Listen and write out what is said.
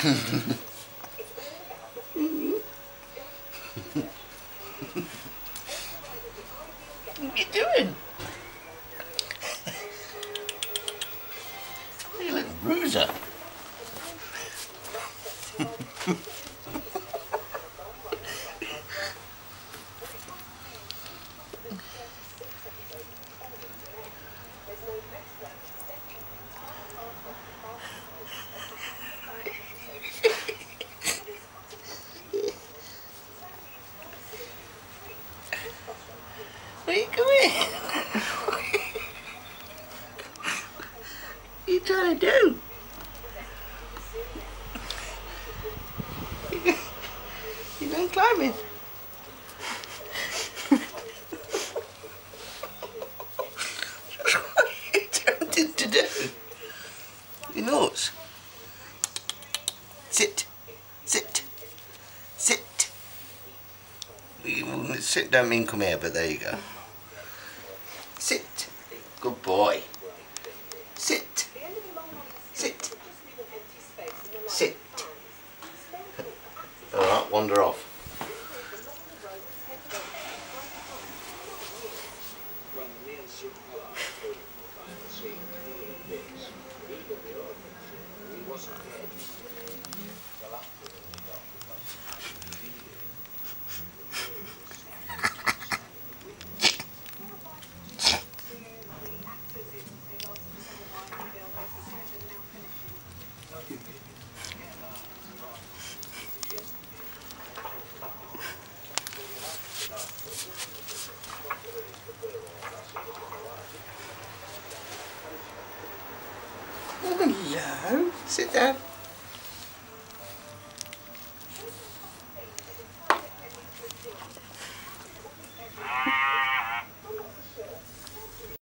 What are you doing? You little bruiser. Where are you going? What are you trying to do? You going climbing? What are you attempting to do? You nuts? Sit. Sit. Sit. Sit don't mean come here, but there you go. Sit. Good boy. Sit. Sit. Sit. Alright, wander off. Hello. Sit down.